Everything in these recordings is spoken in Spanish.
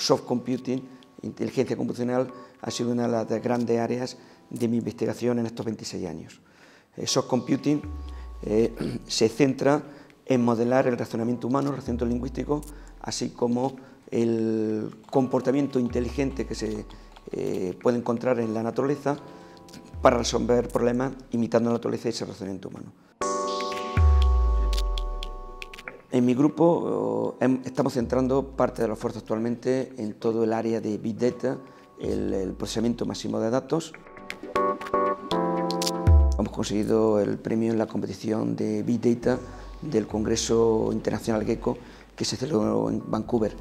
soft computing, inteligencia computacional, ha sido una de las grandes áreas de mi investigación en estos 26 años. Soft computing se centra en modelar el razonamiento humano, el razonamiento lingüístico, así como el comportamiento inteligente que se puede encontrar en la naturaleza para resolver problemas imitando la naturaleza y ese razonamiento humano. En mi grupo estamos centrando parte del esfuerzo actualmente en todo el área de Big Data, el procesamiento máximo de datos. Hemos conseguido el premio en la competición de Big Data del Congreso Internacional Gecko que se celebró en Vancouver.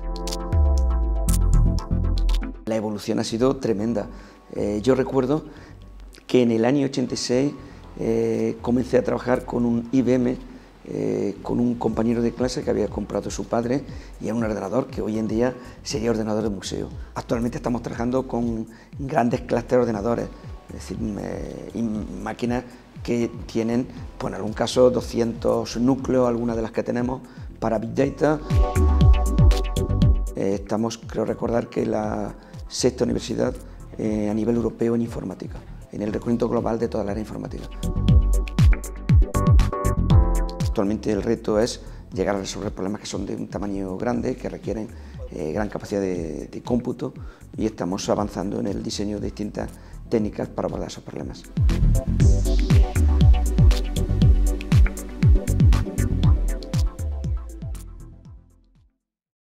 La evolución ha sido tremenda. Yo recuerdo que en el año 86 comencé a trabajar con un IBM, con un compañero de clase que había comprado su padre, y era un ordenador que hoy en día sería ordenador de museo. Actualmente estamos trabajando con grandes clústeres de ordenadores, es decir, máquinas que tienen, pues en algún caso, 200 núcleos, algunas de las que tenemos para Big Data. Estamos, creo recordar, que la sexta universidad a nivel europeo en informática, en el reconocimiento global de toda la área informática. Actualmente el reto es llegar a resolver problemas que son de un tamaño grande, que requieren gran capacidad de cómputo, y estamos avanzando en el diseño de distintas técnicas para abordar esos problemas.